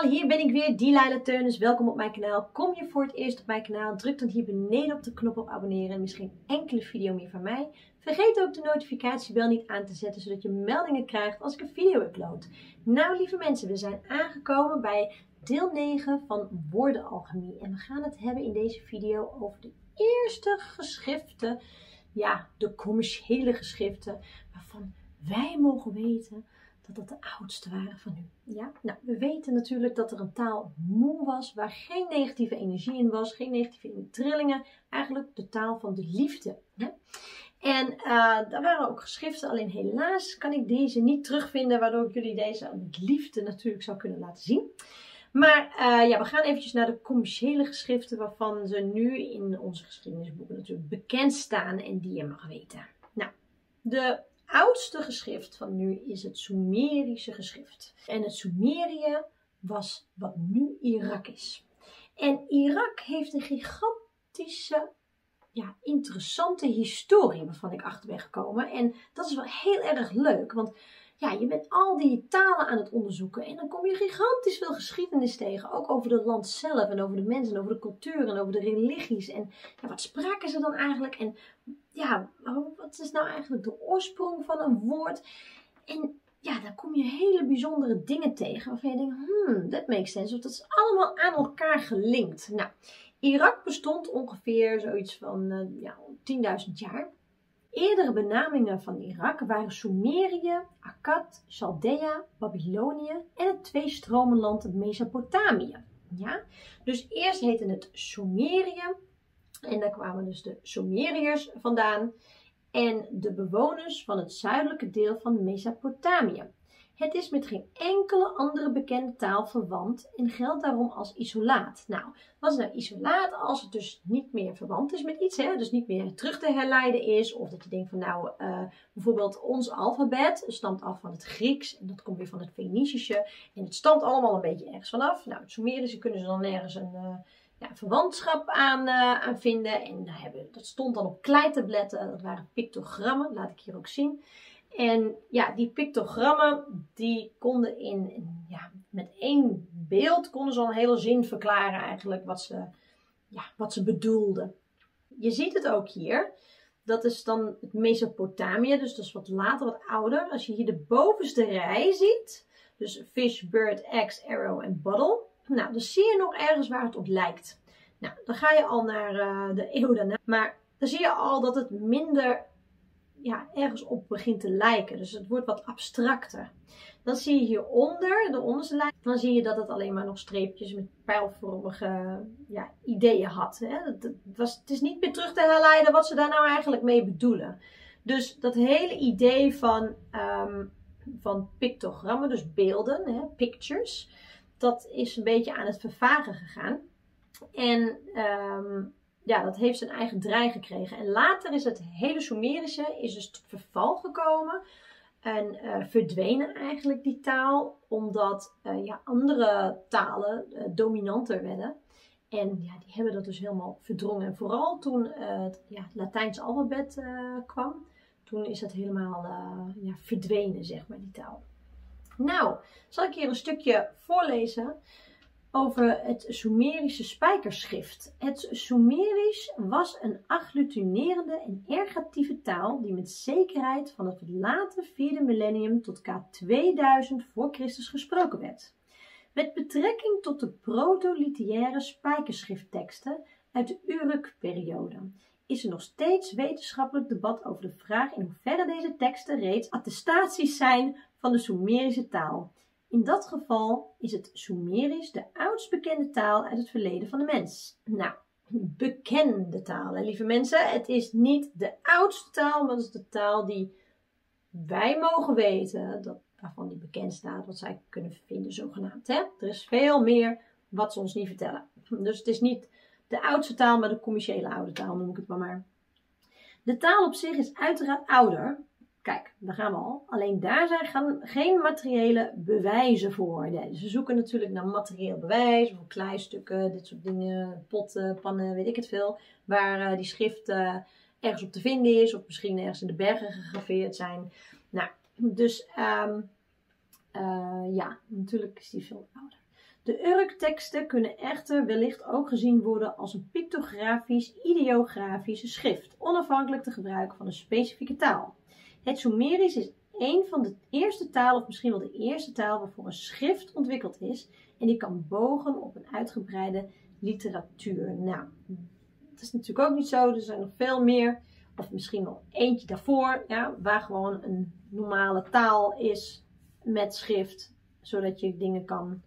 hier ben ik weer, Delilah Teunis. Welkom op mijn kanaal. Kom je voor het eerst op mijn kanaal, druk dan hier beneden op de knop op abonneren en misschien enkele video meer van mij. Vergeet ook de notificatiebel niet aan te zetten, zodat je meldingen krijgt als ik een video upload. Nou lieve mensen, we zijn aangekomen bij deel 9 van woordenalchemie. En we gaan het hebben in deze video over de eerste geschriften, ja, de commerciële geschriften, waarvan wij mogen weten dat dat de oudste waren van nu. Ja? Nou, we weten natuurlijk dat er een taal moe was, waar geen negatieve energie in was, geen negatieve trillingen. Eigenlijk de taal van de liefde. Ja? En daar waren ook geschriften, alleen helaas kan ik deze niet terugvinden, waardoor ik jullie deze liefde natuurlijk zou kunnen laten zien. Maar ja, we gaan eventjes naar de commerciële geschriften, waarvan ze nu in onze geschiedenisboeken natuurlijk bekend staan en die je mag weten. Nou, de oudste geschrift van nu is het Sumerische geschrift. En het Sumerië was wat nu Irak is. En Irak heeft een gigantische, ja, interessante historie waarvan ik achter ben gekomen. En dat is wel heel erg leuk, want ja, je bent al die talen aan het onderzoeken en dan kom je gigantisch veel geschiedenis tegen. Ook over het land zelf en over de mensen, over de cultuur en over de religies. En ja, wat spraken ze dan eigenlijk? En ja, wat is nou eigenlijk de oorsprong van een woord? En ja, dan kom je hele bijzondere dingen tegen waarvan je denkt, that makes sense. Want dat is allemaal aan elkaar gelinkt. Nou, Irak bestond ongeveer zoiets van 10.000 jaar. Eerdere benamingen van Irak waren Sumerië, Akkad, Chaldea, Babylonië en het tweestromenland Mesopotamië. Ja? Dus eerst heette het Sumerië en daar kwamen dus de Sumeriërs vandaan en de bewoners van het zuidelijke deel van Mesopotamië. Het is met geen enkele andere bekende taal verwant en geldt daarom als isolaat. Nou, wat is nou isolaat? Als het dus niet meer verwant is met iets, hè? Dus niet meer terug te herleiden is. Of dat je denkt van nou, bijvoorbeeld ons alfabet stamt af van het Grieks en dat komt weer van het Fenicische. En het stamt allemaal een beetje ergens vanaf. Nou, het Sumerische kunnen ze dan nergens een verwantschap aan vinden. En dat stond dan op kleitabletten, dat waren pictogrammen, laat ik hier ook zien. En ja, die pictogrammen, die konden met één beeld konden ze al een hele zin verklaren eigenlijk wat ze bedoelden. Je ziet het ook hier. Dat is dan het Mesopotamië, dus dat is wat later, wat ouder. Als je hier de bovenste rij ziet, dus fish, bird, axe, arrow en bottle. Nou, dan zie je nog ergens waar het op lijkt. Nou, dan ga je al naar de eeuw daarna. Maar dan zie je al dat het minder ergens op begint te lijken. Dus het wordt wat abstracter. Dan zie je hieronder, de onderste lijn, dan zie je dat het alleen maar nog streepjes met pijlvormige ideeën had. Hè? Het is niet meer terug te herleiden wat ze daar nou eigenlijk mee bedoelen. Dus dat hele idee van pictogrammen, dus beelden, hè, pictures, dat is een beetje aan het vervagen gegaan. En dat heeft zijn eigen draai gekregen. En later is het hele Sumerische dus tot verval gekomen. En verdwenen eigenlijk die taal. Omdat andere talen dominanter werden. En ja, die hebben dat dus helemaal verdrongen. En vooral toen het Latijnse alfabet kwam. Toen is dat helemaal verdwenen, zeg maar, die taal. Nou, zal ik hier een stukje voorlezen over het Sumerische spijkerschrift. Het Sumerisch was een agglutinerende en ergatieve taal die met zekerheid van het late 4e millennium tot ca. 2000 voor Christus gesproken werd. Met betrekking tot de proto-literaire spijkerschriftteksten uit de Uruk-periode is er nog steeds wetenschappelijk debat over de vraag in hoeverre deze teksten reeds attestaties zijn van de Sumerische taal. In dat geval is het Sumerisch de oudst bekende taal uit het verleden van de mens. Nou, bekende taal, hè, lieve mensen. Het is niet de oudste taal, maar het is de taal die wij mogen weten, waarvan die bekend staat, wat zij kunnen vinden zogenaamd. Hè? Er is veel meer wat ze ons niet vertellen. Dus het is niet de oudste taal, maar de commerciële oude taal, noem ik het maar. De taal op zich is uiteraard ouder. Kijk, daar gaan we al. Alleen daar zijn geen materiële bewijzen voor. Nee, ze zoeken natuurlijk naar materieel bewijs, of kleistukken, dit soort dingen, potten, pannen, weet ik het veel. Waar die schrift ergens op te vinden is, of misschien ergens in de bergen gegraveerd zijn. Nou, dus natuurlijk is die veel ouder. De Uruk-teksten kunnen echter wellicht ook gezien worden als een pictografisch, ideografische schrift, onafhankelijk te gebruiken van een specifieke taal. Het Sumerisch is een van de eerste talen, of misschien wel de eerste taal, waarvoor een schrift ontwikkeld is en die kan bogen op een uitgebreide literatuur. Nou, dat is natuurlijk ook niet zo, er zijn nog veel meer, of misschien wel eentje daarvoor, ja, waar gewoon een normale taal is met schrift, zodat je dingen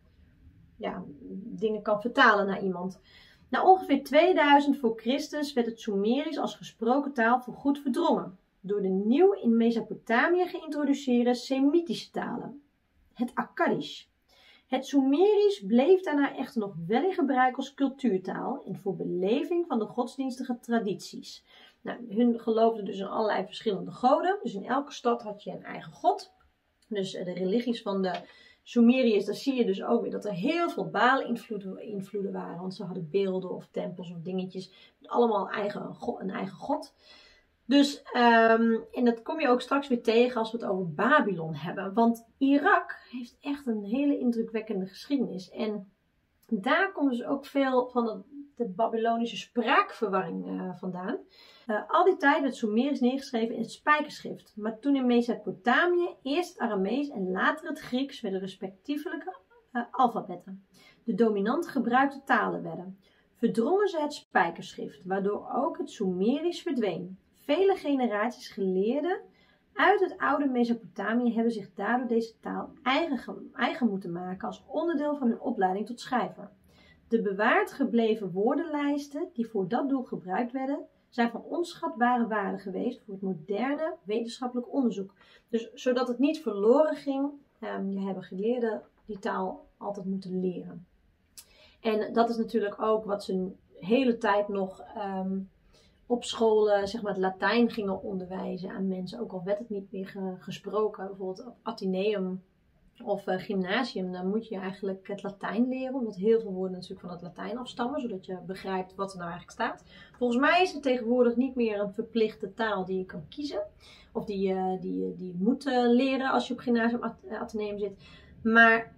kan vertalen naar iemand. Na ongeveer 2000 voor Christus werd het Sumerisch als gesproken taal voorgoed verdrongen door de nieuw in Mesopotamië geïntroduceerde Semitische talen, het Akkadisch. Het Sumerisch bleef daarna echter nog wel in gebruik als cultuurtaal en voor beleving van de godsdienstige tradities. Nou, hun geloofden dus in allerlei verschillende goden, dus in elke stad had je een eigen god. Dus de religies van de Sumeriërs, daar zie je dus ook weer dat er heel veel Baal-invloeden waren. Want ze hadden beelden of tempels of dingetjes. Met allemaal een eigen god. Dus, en dat kom je ook straks weer tegen als we het over Babylon hebben. Want Irak heeft echt een hele indrukwekkende geschiedenis. En daar komt dus ook veel van de Babylonische spraakverwarring vandaan. Al die tijd werd Sumerisch neergeschreven in het spijkerschrift. Maar toen in Mesopotamië eerst het Aramees en later het Grieks werden respectievelijke alfabetten. De dominant gebruikte talen werden. Verdrongen ze het spijkerschrift, waardoor ook het Sumerisch verdween. Vele generaties geleerden uit het oude Mesopotamië hebben zich daardoor deze taal eigen moeten maken als onderdeel van hun opleiding tot schrijver. De bewaard gebleven woordenlijsten die voor dat doel gebruikt werden, zijn van onschatbare waarde geweest voor het moderne wetenschappelijk onderzoek. Dus zodat het niet verloren ging, hebben geleerden die taal altijd moeten leren. En dat is natuurlijk ook wat ze een hele tijd nog op scholen, zeg maar, het Latijn gingen onderwijzen aan mensen. Ook al werd het niet meer gesproken, bijvoorbeeld op Atheneum of gymnasium, dan moet je eigenlijk het Latijn leren, omdat heel veel woorden natuurlijk van het Latijn afstammen, zodat je begrijpt wat er nou eigenlijk staat. Volgens mij is het tegenwoordig niet meer een verplichte taal die je kan kiezen, of die je moet leren als je op gymnasium Atheneum zit. Maar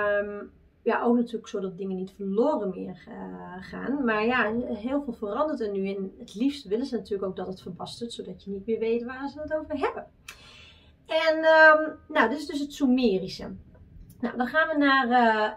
ja, ook natuurlijk zodat dingen niet verloren meer gaan. Maar ja, heel veel verandert er nu en het liefst willen ze natuurlijk ook dat het verbastert, zodat je niet meer weet waar ze het over hebben. En nou, dit is dus het Sumerische. Nou, dan gaan we naar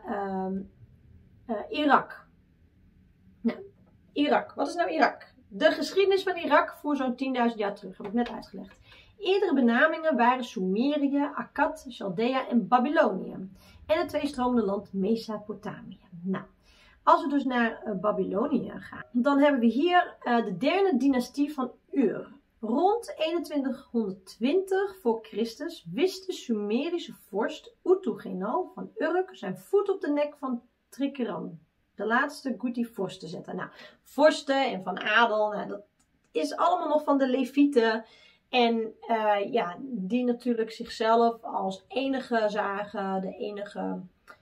Irak. Nou, Irak. Wat is nou Irak? De geschiedenis van Irak voor zo'n 10.000 jaar terug, heb ik net uitgelegd. Eerdere benamingen waren Sumerië, Akkad, Chaldea en Babylonië. En het tweestromende land Mesopotamië. Nou, als we dus naar Babylonië gaan, dan hebben we hier de derde dynastie van Ur. Rond 2120 voor Christus wist de Sumerische vorst Utu-Genal van Uruk zijn voet op de nek van Trikeran, de laatste Guti-vorst, te zetten. Nou, vorsten en van adel, nou, dat is allemaal nog van de Levieten. En ja, die natuurlijk zichzelf als enige zagen, de enige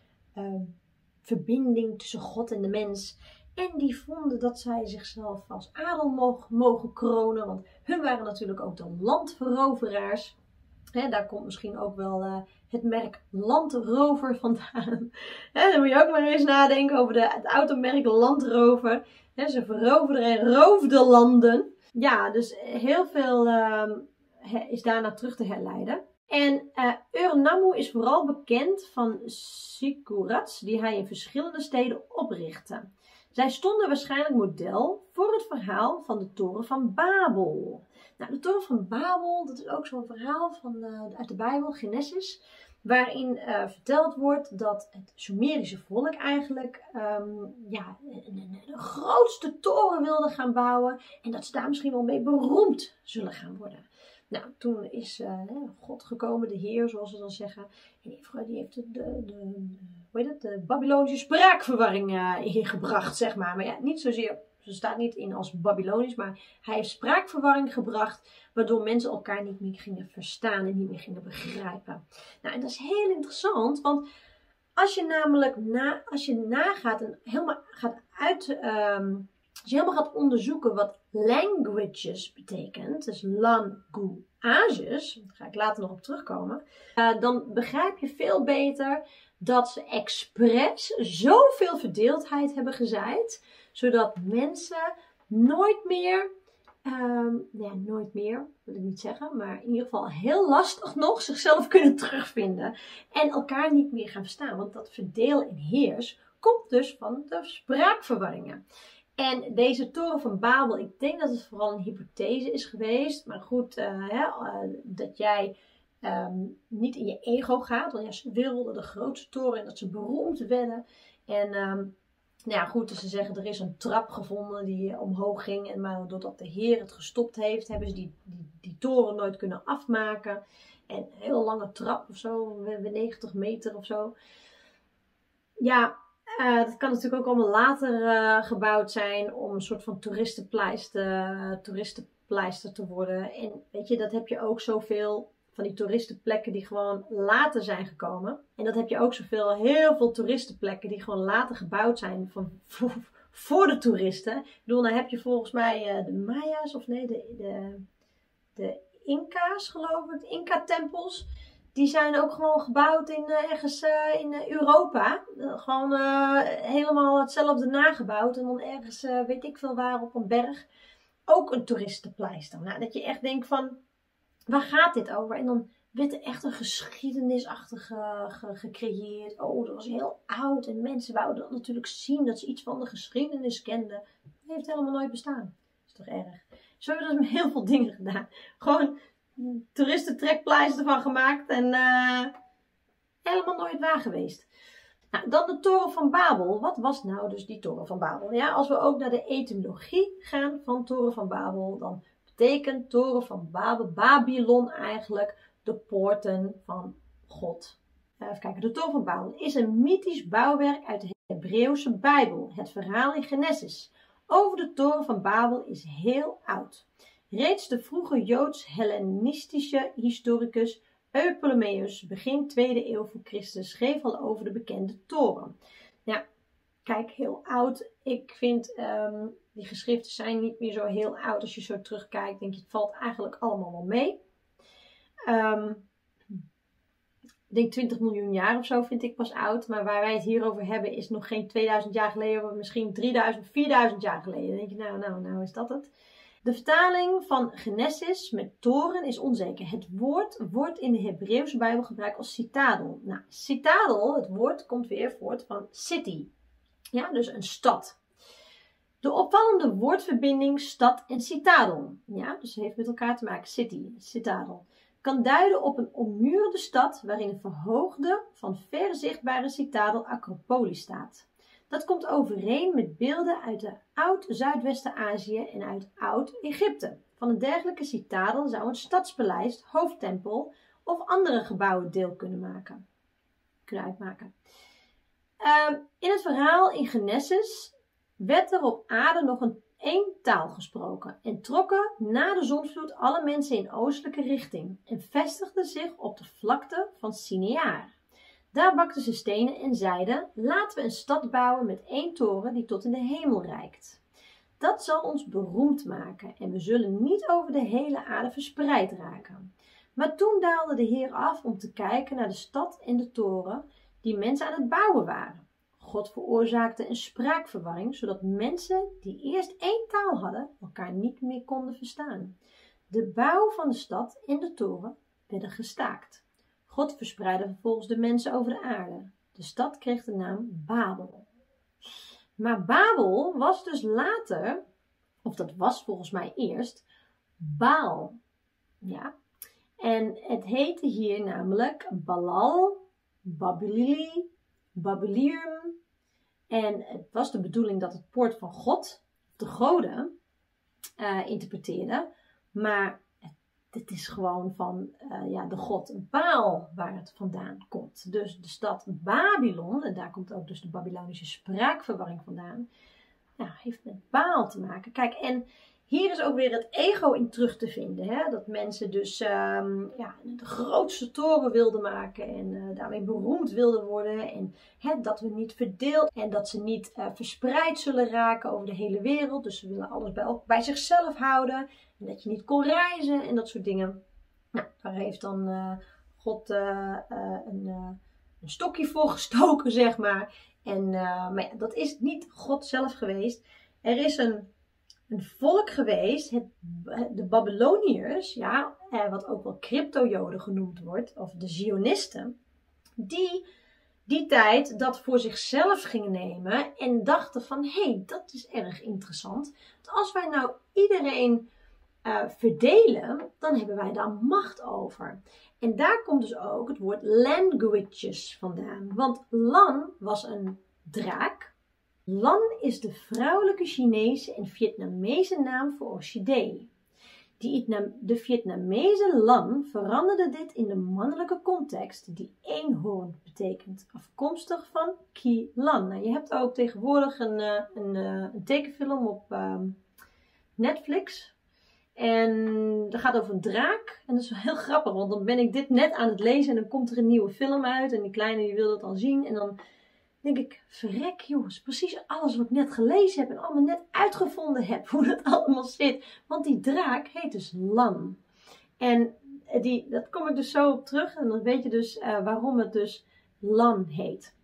verbinding tussen God en de mens. En die vonden dat zij zichzelf als adel mogen kronen, want hun waren natuurlijk ook de landveroveraars. Daar komt misschien ook wel het merk Landrover vandaan. Dan moet je ook maar eens nadenken over het automerk Landrover. Ze veroverden en roofden landen. Ja, dus heel veel is daarna terug te herleiden. En Ur-Nammu is vooral bekend van ziggurats die hij in verschillende steden oprichtte. Zij stonden waarschijnlijk model voor het verhaal van de Toren van Babel. Nou, de Toren van Babel, dat is ook zo'n verhaal uit de Bijbel, Genesis, waarin verteld wordt dat het Sumerische volk eigenlijk een grootste toren wilde gaan bouwen en dat ze daar misschien wel mee beroemd zullen gaan worden. Nou, toen is God gekomen, de Heer, zoals ze dan zeggen. En die heeft de Babylonische spraakverwarring ingebracht, zeg maar. Maar ja, niet zozeer, ze staat niet in als Babylonisch, maar hij heeft spraakverwarring gebracht, waardoor mensen elkaar niet meer gingen verstaan en niet meer gingen begrijpen. Nou, en dat is heel interessant, want als je namelijk nagaat en helemaal als je helemaal gaat onderzoeken wat languages betekent, dus languages, daar ga ik later nog op terugkomen, dan begrijp je veel beter dat ze expres zoveel verdeeldheid hebben gezaaid, zodat mensen nooit meer, nooit meer wil ik niet zeggen, maar in ieder geval heel lastig nog zichzelf kunnen terugvinden en elkaar niet meer gaan verstaan. Want dat verdeel en heers komt dus van de spraakverwarringen. En deze toren van Babel, ik denk dat het vooral een hypothese is geweest. Maar goed, dat jij niet in je ego gaat. Want ja, ze wilden de grootste toren en dat ze beroemd werden. En goed, dus ze zeggen er is een trap gevonden die omhoog ging. En maar doordat de Heer het gestopt heeft, hebben ze die toren nooit kunnen afmaken. En een heel lange trap of zo, 90 meter of zo. Ja, dat kan natuurlijk ook allemaal later gebouwd zijn om een soort van toeristenpleister te worden. En weet je, dat heb je ook zoveel van die toeristenplekken die gewoon later zijn gekomen. En dat heb je ook heel veel toeristenplekken die gewoon later gebouwd zijn voor de toeristen. Ik bedoel, dan heb je volgens mij de Maya's of nee, de Inca's geloof ik, de Inca-tempels. Die zijn ook gewoon gebouwd ergens in Europa. Gewoon helemaal hetzelfde nagebouwd. En dan ergens, weet ik veel waar, op een berg. Ook een toeristenpleister. Nou, dat je echt denkt van, waar gaat dit over? En dan werd er echt een geschiedenisachtige gecreëerd. Oh, dat was heel oud. En mensen wouden dat natuurlijk zien, dat ze iets van de geschiedenis kenden. Dat heeft helemaal nooit bestaan. Dat is toch erg. Zo hebben we dus met heel veel dingen gedaan. Gewoon toeristentrekpleister van gemaakt en helemaal nooit waar geweest. Nou, dan de toren van Babel. Wat was nou dus die toren van Babel? Ja, als we ook naar de etymologie gaan van toren van Babel, dan betekent toren van Babel, Babylon eigenlijk, de poorten van God. Even kijken, de toren van Babel is een mythisch bouwwerk uit de Hebreeuwse Bijbel. Het verhaal in Genesis over de toren van Babel is heel oud. Reeds de vroege Joods-Hellenistische historicus Ptolemeus, begin 2e eeuw voor Christus, schreef al over de bekende toren. Ja, kijk, heel oud. Ik vind, die geschriften zijn niet meer zo heel oud. Als je zo terugkijkt, denk je, het valt eigenlijk allemaal wel mee. Ik denk 20 miljoen jaar of zo vind ik pas oud. Maar waar wij het hier over hebben is nog geen 2000 jaar geleden, maar misschien 3000, 4000 jaar geleden. Dan denk je, nou is dat het. De vertaling van Genesis met toren is onzeker. Het woord wordt in de Hebreeuwse Bijbel gebruikt als citadel. Nou, citadel, het woord komt weer voort van city. Ja, dus een stad. De opvallende woordverbinding stad en citadel. Ja, dus het heeft met elkaar te maken. City, citadel. Kan duiden op een ommuurde stad waarin een verhoogde, van ver zichtbare citadel Acropolis staat. Dat komt overeen met beelden uit de oud-Zuidwesten-Azië en uit oud-Egypte. Van een dergelijke citadel zou een stadspaleis, hoofdtempel of andere gebouwen deel kunnen uitmaken. In het verhaal in Genesis werd er op aarde nog één taal gesproken en trokken na de zondvloed alle mensen in oostelijke richting en vestigden zich op de vlakte van Sinear. Daar bakten ze stenen en zeiden, laten we een stad bouwen met één toren die tot in de hemel reikt. Dat zal ons beroemd maken en we zullen niet over de hele aarde verspreid raken. Maar toen daalde de Heer af om te kijken naar de stad en de toren die mensen aan het bouwen waren. God veroorzaakte een spraakverwarring, zodat mensen die eerst één taal hadden, elkaar niet meer konden verstaan. De bouw van de stad en de toren werden gestaakt. God verspreidde vervolgens de mensen over de aarde. De stad kreeg de naam Babel. Maar Babel was dus later, of dat was volgens mij eerst, Baal. Ja. En het heette hier namelijk Balal, Babilili, Babilium. En het was de bedoeling dat het poort van God, de goden, interpreteerde. Maar het is gewoon van de god Baal waar het vandaan komt. Dus de stad Babylon, en daar komt ook dus de Babylonische spraakverwarring vandaan, heeft met Baal te maken. Kijk, en hier is ook weer het ego in terug te vinden. Hè? Dat mensen dus de grootste toren wilden maken en daarmee beroemd wilden worden. En dat we niet verdeeld en dat ze niet verspreid zullen raken over de hele wereld. Dus ze willen alles bij zichzelf houden. En dat je niet kon reizen en dat soort dingen. Nou, daar heeft dan God stokje voor gestoken, zeg maar. Maar ja, dat is niet God zelf geweest. Er is een volk geweest, de Babyloniërs, ja, wat ook wel crypto-joden genoemd wordt, of de Zionisten, die tijd dat voor zichzelf gingen nemen en dachten van, hé, dat is erg interessant. Want als wij nou iedereen verdelen, dan hebben wij daar macht over. En daar komt dus ook het woord languages vandaan. Want Lan was een draak. Lan is de vrouwelijke Chinese en Vietnamese naam voor orchidee. De Vietnamese Lan veranderde dit in de mannelijke context die eenhoorn betekent, afkomstig van Ki Lan. Nou, je hebt ook tegenwoordig een tekenfilm op Netflix. En dat gaat over een draak. En dat is wel heel grappig, want dan ben ik dit net aan het lezen en dan komt er een nieuwe film uit. En die kleine die wil dat dan zien. En dan denk ik, verrek jongens, precies alles wat ik net gelezen heb en allemaal net uitgevonden heb, hoe dat allemaal zit. Want die draak heet dus Lan. En dat kom ik dus zo op terug en dan weet je dus waarom het dus Lan heet.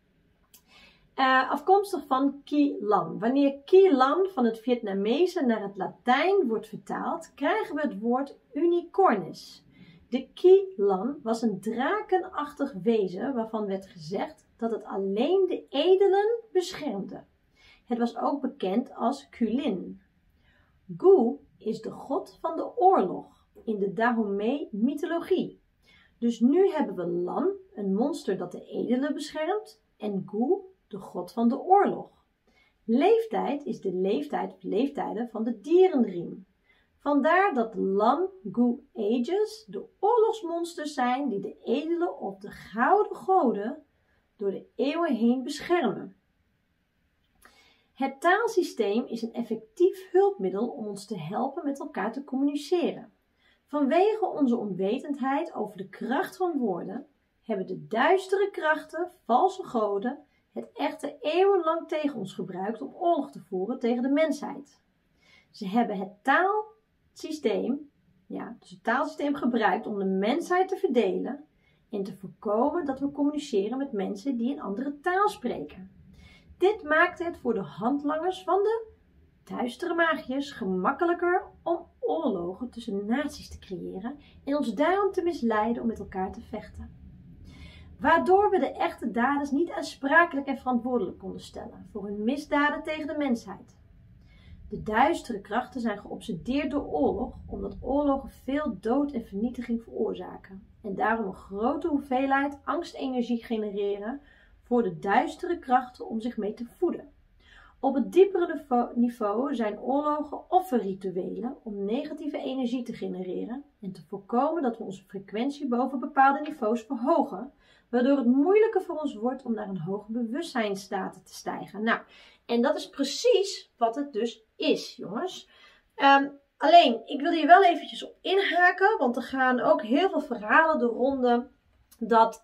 Afkomstig van Ki Lan. Wanneer Ki Lan van het Vietnamese naar het Latijn wordt vertaald, krijgen we het woord unicornis. De Ki Lan was een drakenachtig wezen waarvan werd gezegd dat het alleen de edelen beschermde. Het was ook bekend als Kulin. Gu is de god van de oorlog in de Dahomey mythologie. Dus nu hebben we Lan, een monster dat de edelen beschermt, en Gu, de god van de oorlog. Leeftijd is de leeftijden van de dierenriem. Vandaar dat Lan Gu Ages de oorlogsmonsters zijn die de edelen of de gouden goden door de eeuwen heen beschermen. Het taalsysteem is een effectief hulpmiddel om ons te helpen met elkaar te communiceren. Vanwege onze onwetendheid over de kracht van woorden hebben de duistere krachten, valse goden, het echter eeuwenlang tegen ons gebruikt om oorlog te voeren tegen de mensheid. Ze hebben het taalsysteem gebruikt om de mensheid te verdelen en te voorkomen dat we communiceren met mensen die een andere taal spreken. Dit maakte het voor de handlangers van de duistere magiërs gemakkelijker om oorlogen tussen naties te creëren en ons daarom te misleiden om met elkaar te vechten. Waardoor we de echte daders niet aansprakelijk en verantwoordelijk konden stellen voor hun misdaden tegen de mensheid. De duistere krachten zijn geobsedeerd door oorlog, omdat oorlogen veel dood en vernietiging veroorzaken en daarom een grote hoeveelheid angstenergie genereren voor de duistere krachten om zich mee te voeden. Op het diepere niveau zijn oorlogen offerrituelen om negatieve energie te genereren en te voorkomen dat we onze frequentie boven bepaalde niveaus verhogen, waardoor het moeilijker voor ons wordt om naar een hoge bewustzijnsstaat te stijgen. Nou, en dat is precies wat het dus is, jongens. Alleen, ik wil hier wel eventjes op inhaken, want er gaan ook heel veel verhalen de ronde dat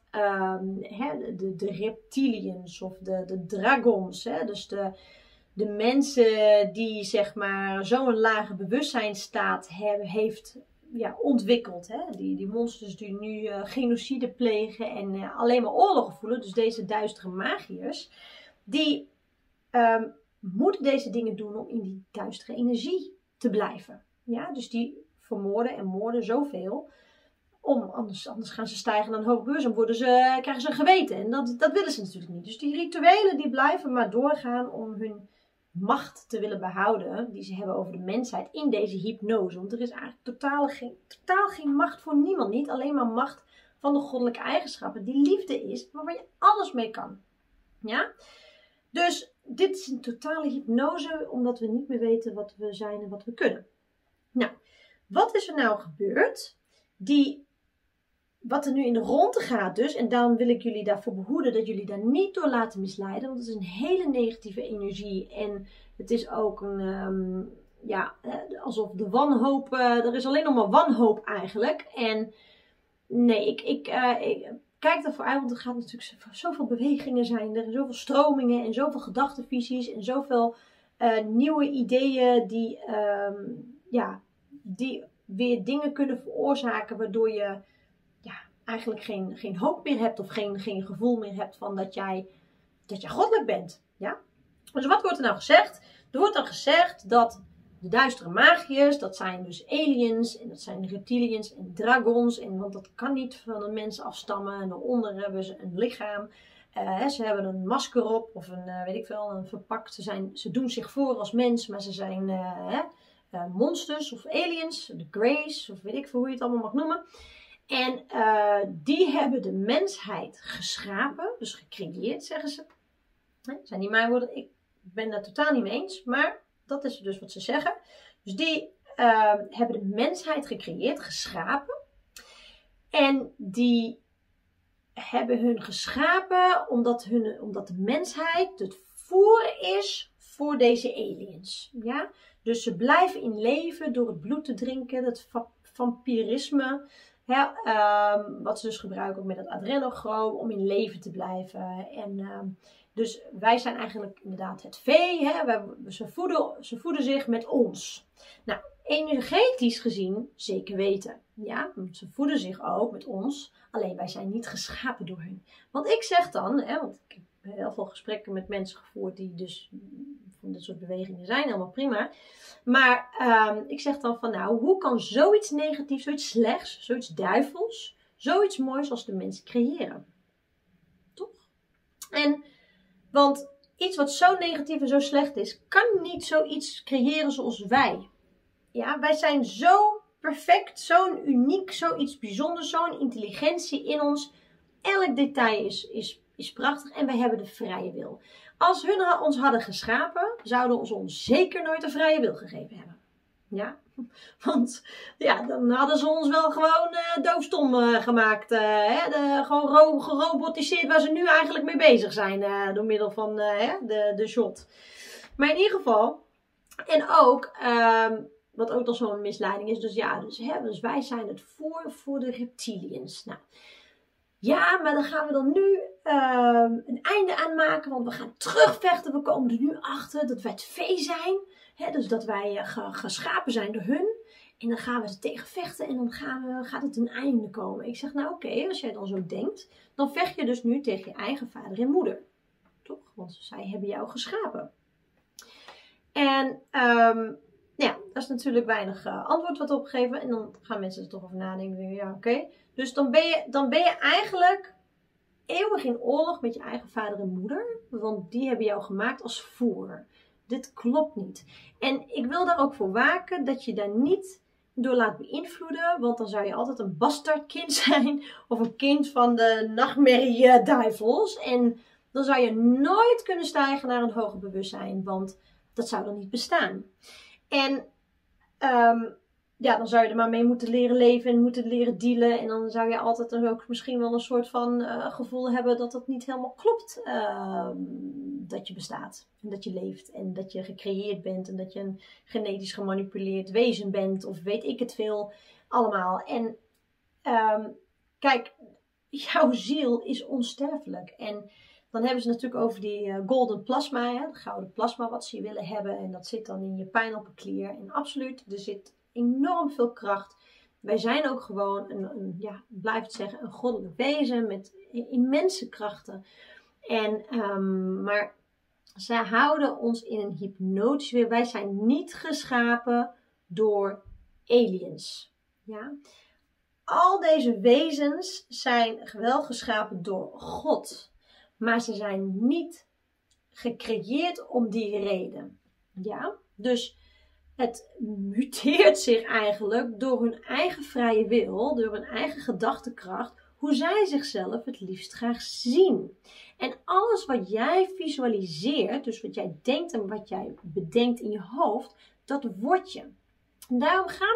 de reptilians of de dragons, dus de mensen die zeg maar zo'n lage bewustzijnsstaat heeft ontwikkeld. Die monsters die nu genocide plegen en alleen maar oorlogen voelen. Dus deze duistere magiërs. Die moeten deze dingen doen om in die duistere energie te blijven. Ja, dus die vermoorden en moorden zoveel. Anders gaan ze stijgen naar een hoge beurs en krijgen ze een geweten. En dat willen ze natuurlijk niet. Dus die rituelen die blijven maar doorgaan om hun macht te willen behouden die ze hebben over de mensheid in deze hypnose. Want er is eigenlijk totaal geen macht voor niemand. Niet alleen maar macht van de goddelijke eigenschappen. Die liefde is, maar waar je alles mee kan. Ja? Dus dit is een totale hypnose, omdat we niet meer weten wat we zijn en wat we kunnen. Nou, wat is er nou gebeurd? Wat er nu in de ronde gaat dus, en daarom wil ik jullie daarvoor behoeden dat jullie daar niet door laten misleiden, want het is een hele negatieve energie en het is ook alsof de wanhoop, er is alleen nog maar wanhoop eigenlijk. En nee, ik kijk ervoor uit, want er gaat natuurlijk zoveel bewegingen zijn, er zijn zoveel stromingen en zoveel gedachtenvisies en zoveel nieuwe ideeën die weer dingen kunnen veroorzaken waardoor je eigenlijk geen hoop meer hebt of geen gevoel meer hebt van dat jij goddelijk bent. Ja? Dus wat wordt er nou gezegd? Er wordt dan gezegd dat de duistere magiërs, dat zijn dus aliens en dat zijn reptilians en dragons. Want dat kan niet van een mens afstammen. En daaronder hebben ze een lichaam. Ze hebben een masker op of een verpakt. Ze doen zich voor als mens, maar ze zijn monsters of aliens. De Greys of weet ik veel hoe je het allemaal mag noemen. En die hebben de mensheid geschapen, dus gecreëerd zeggen ze. Dat zijn niet mijn woorden, ik ben daar totaal niet mee eens, maar dat is dus wat ze zeggen. Dus die hebben de mensheid gecreëerd, geschapen. En die hebben hun geschapen omdat de mensheid het voer is voor deze aliens. Ja? Dus ze blijven in leven door het bloed te drinken, het vampirisme. Ja, wat ze dus gebruiken ook met het adrenochroom om in leven te blijven. En dus wij zijn eigenlijk inderdaad het vee. Hè? Ze voeden zich met ons. Nou, energetisch gezien zeker weten. Ja, ze voeden zich ook met ons. Alleen wij zijn niet geschapen door hun. Want ik zeg dan, want ik heb heel veel gesprekken met mensen gevoerd die dus van dit soort bewegingen zijn, helemaal prima. Maar ik zeg dan van nou, hoe kan zoiets negatiefs, zoiets slechts, zoiets duivels, zoiets moois als de mensen creëren? Toch? Want iets wat zo negatief en zo slecht is, kan niet zoiets creëren zoals wij. Ja, wij zijn zo perfect, zo'n uniek, zoiets bijzonders, zo'n intelligentie in ons. Elk detail is prachtig en wij hebben de vrije wil. Als hun ons hadden geschapen, zouden ze ons zeker nooit de vrije wil gegeven hebben. Ja, want ja, dan hadden ze ons wel gewoon doofstom gemaakt. Gewoon gerobotiseerd waar ze nu eigenlijk mee bezig zijn door middel van de shot. Maar in ieder geval, en ook, wat ook nog zo'n misleiding is, dus wij zijn het voor de reptilians. Nou, ja, maar dan gaan we dan nu een einde aan maken, want we gaan terugvechten. We komen er nu achter dat wij het vee zijn. Hè, dus dat wij geschapen zijn door hun. En dan gaan we er tegen vechten en dan gaat het een einde komen. Ik zeg, nou oké, als jij dan zo denkt, dan vecht je dus nu tegen je eigen vader en moeder. Toch? Want zij hebben jou geschapen. En ja, dat is natuurlijk weinig antwoord wat opgegeven. En dan gaan mensen er toch over nadenken. Ja, oké. Dus dan ben je eigenlijk eeuwig in oorlog met je eigen vader en moeder. Want die hebben jou gemaakt als voer. Dit klopt niet. En ik wil daar ook voor waken dat je daar niet door laat beïnvloeden. Want dan zou je altijd een bastardkind zijn. Of een kind van de nachtmerrie-duivels. En dan zou je nooit kunnen stijgen naar een hoger bewustzijn. Want dat zou dan niet bestaan. En ja, dan zou je er maar mee moeten leren leven en moeten leren dealen. En dan zou je altijd ook misschien wel een soort van gevoel hebben dat het niet helemaal klopt dat je bestaat. En dat je leeft en dat je gecreëerd bent en dat je een genetisch gemanipuleerd wezen bent. Of weet ik het veel allemaal. En kijk, jouw ziel is onsterfelijk. En dan hebben ze natuurlijk over die golden plasma, hè, de gouden plasma wat ze willen hebben. En dat zit dan in je pijnappelklier. En absoluut, er zit enorm veel kracht. Wij zijn ook gewoon, blijf het zeggen, een goddelijk wezen met immense krachten. Maar zij houden ons in een hypnotische weer. Wij zijn niet geschapen door aliens. Ja? Al deze wezens zijn wel geschapen door God. Maar ze zijn niet gecreëerd om die reden. Ja? Dus het muteert zich eigenlijk door hun eigen vrije wil, door hun eigen gedachtekracht, hoe zij zichzelf het liefst graag zien. En alles wat jij visualiseert, dus wat jij denkt en wat jij bedenkt in je hoofd, dat word je. En daarom ga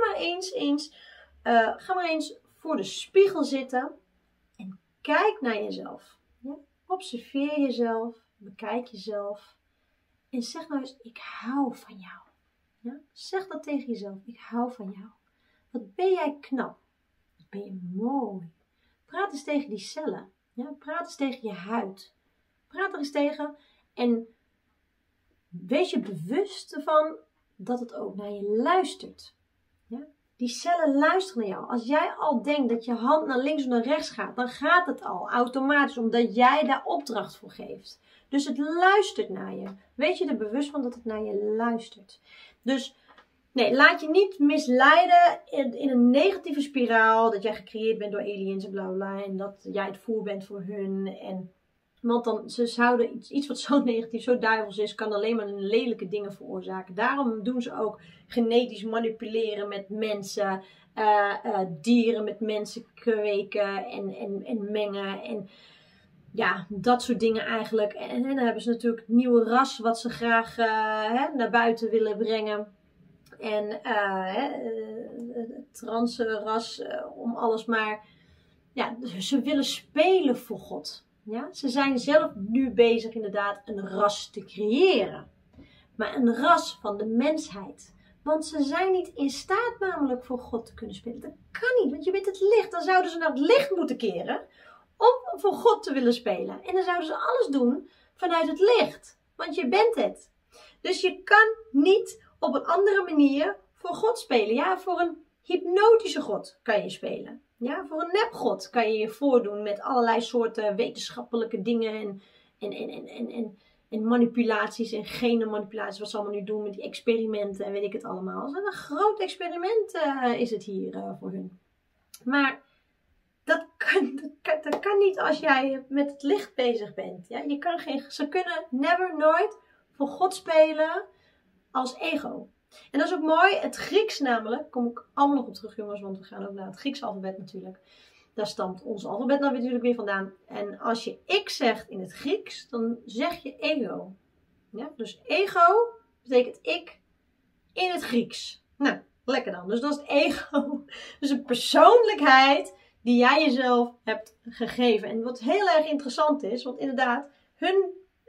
maar eens voor de spiegel zitten en kijk naar jezelf. Ja? Observeer jezelf, bekijk jezelf en zeg nou eens, ik hou van jou. Ja? Zeg dat tegen jezelf, ik hou van jou. Wat ben jij knap, wat ben je mooi. Praat eens tegen die cellen, ja? Praat eens tegen je huid. Praat er eens tegen en wees je bewust ervan dat het ook naar je luistert. Ja? Die cellen luisteren naar jou. Als jij al denkt dat je hand naar links of naar rechts gaat, dan gaat het al automatisch, omdat jij daar opdracht voor geeft. Dus het luistert naar je. Wees je er bewust van dat het naar je luistert. Dus nee, laat je niet misleiden in een negatieve spiraal, dat jij gecreëerd bent door aliens en bla bla, en dat jij het voer bent voor hun. Want dan, ze zouden iets wat zo negatief, zo duivels is, kan alleen maar lelijke dingen veroorzaken. Daarom doen ze ook genetisch manipuleren met mensen, dieren met mensen kweken en mengen. En ja, dat soort dingen eigenlijk. En dan hebben ze natuurlijk het nieuwe ras wat ze graag naar buiten willen brengen. En het transras, om alles maar. Ja, ze willen spelen voor God. Ja? Ze zijn zelf nu bezig inderdaad een ras te creëren. Maar een ras van de mensheid. Want ze zijn niet in staat namelijk voor God te kunnen spelen. Dat kan niet, want je bent het licht. Dan zouden ze naar het licht moeten keren om voor God te willen spelen. En dan zouden ze alles doen vanuit het licht. Want je bent het. Dus je kan niet op een andere manier voor God spelen. Ja, voor een hypnotische God kan je spelen. Ja, voor een nepgod kan je je voordoen met allerlei soorten wetenschappelijke dingen en manipulaties en genenmanipulaties. Wat ze allemaal nu doen met die experimenten en weet ik het allemaal. Het is een groot experiment is het hier voor hun. Maar dat kan niet als jij met het licht bezig bent. Ja? Ze kunnen nooit voor God spelen als ego. En dat is ook mooi, het Grieks namelijk, kom ik allemaal nog op terug jongens, want we gaan ook naar het Griekse alfabet natuurlijk. Daar stamt ons alfabet nou natuurlijk weer vandaan. En als je ik zegt in het Grieks, dan zeg je ego. Ja? Dus ego betekent ik in het Grieks. Nou, lekker dan. Dus dat is het ego. Dus een persoonlijkheid die jij jezelf hebt gegeven. En wat heel erg interessant is, want inderdaad, hun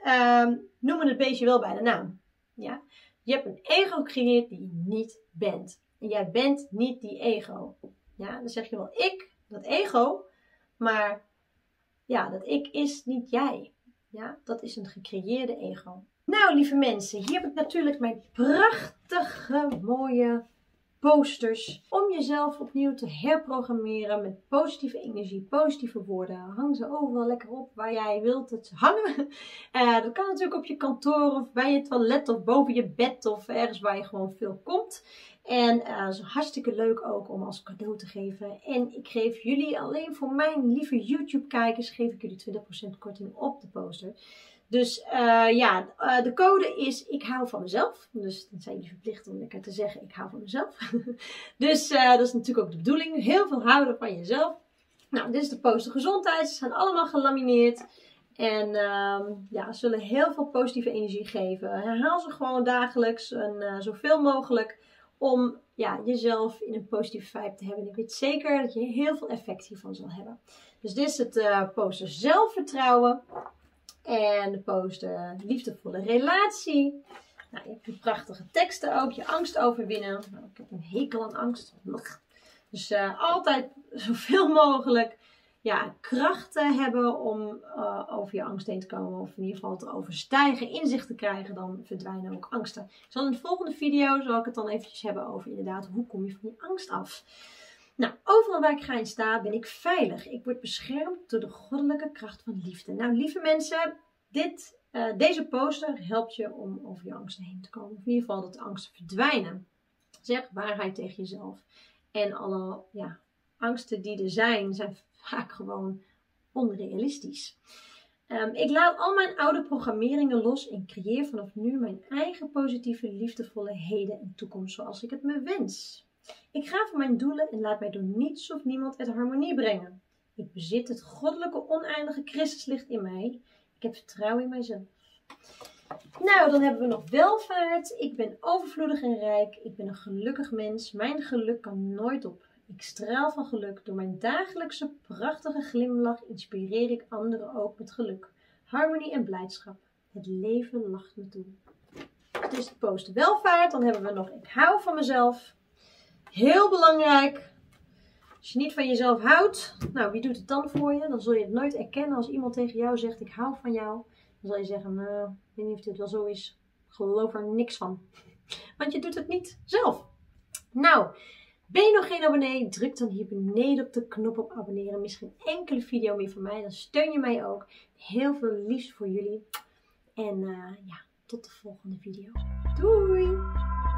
noemen het beestje wel bij de naam. Ja? Je hebt een ego gecreëerd die je niet bent. En jij bent niet die ego. Ja, dan zeg je wel ik, dat ego. Maar ja, dat ik is niet jij. Ja, dat is een gecreëerde ego. Nou, lieve mensen, hier heb ik natuurlijk mijn prachtige, mooie posters. Om jezelf opnieuw te herprogrammeren met positieve energie, positieve woorden. Hang ze overal lekker op waar jij wilt het hangen. Dat kan natuurlijk op je kantoor of bij je toilet of boven je bed of ergens waar je gewoon veel komt. En dat is hartstikke leuk ook om als cadeau te geven. En ik geef jullie, alleen voor mijn lieve YouTube kijkers, geef ik jullie 20% korting op de poster. Dus de code is ik hou van mezelf. Dus dan zijn jullie verplicht om lekker te zeggen ik hou van mezelf. Dus dat is natuurlijk ook de bedoeling. Heel veel houden van jezelf. Nou, dit is de poster gezondheid. Ze zijn allemaal gelamineerd. En ze zullen heel veel positieve energie geven. Herhaal ze gewoon dagelijks en zoveel mogelijk. Om jezelf in een positieve vibe te hebben. En ik weet zeker dat je heel veel effect hiervan zal hebben. Dus dit is het poster zelfvertrouwen. En de poster liefdevolle relatie. Nou, je hebt die prachtige teksten ook. Je angst overwinnen. Nou, ik heb een hekel aan angst. Dus altijd zoveel mogelijk krachten hebben om over je angst heen te komen. Of in ieder geval te overstijgen. Inzicht te krijgen. Dan verdwijnen ook angsten. Ik zal in de volgende video zal ik het dan eventjes hebben over inderdaad hoe kom je van je angst af. Nou, overal waar ik ga en sta ben ik veilig. Ik word beschermd door de goddelijke kracht van liefde. Nou, lieve mensen, deze poster helpt je om over je angsten heen te komen. Of in ieder geval dat de angsten verdwijnen. Zeg waarheid tegen jezelf. En alle angsten die er zijn vaak gewoon onrealistisch. Ik laat al mijn oude programmeringen los en creëer vanaf nu mijn eigen positieve, liefdevolle heden en toekomst zoals ik het me wens. Ik ga voor mijn doelen en laat mij door niets of niemand uit harmonie brengen. Ik bezit het goddelijke oneindige Christuslicht in mij. Ik heb vertrouwen in mijzelf. Nou, dan hebben we nog welvaart. Ik ben overvloedig en rijk. Ik ben een gelukkig mens. Mijn geluk kan nooit op. Ik straal van geluk. Door mijn dagelijkse prachtige glimlach inspireer ik anderen ook met geluk, harmonie en blijdschap. Het leven lacht me toe. Dit is de poster welvaart. Dan hebben we nog ik hou van mezelf. Heel belangrijk. Als je niet van jezelf houdt, nou wie doet het dan voor je? Dan zul je het nooit erkennen als iemand tegen jou zegt ik hou van jou. Dan zal je zeggen, nou, ik weet niet of dit wel zo is. Ik geloof er niks van. Want je doet het niet zelf. Nou, Ben je nog geen abonnee? Druk dan hier beneden op de knop op abonneren. Mis geen enkele video meer van mij. Dan steun je mij ook. Heel veel liefs voor jullie. En ja, tot de volgende video. Doei!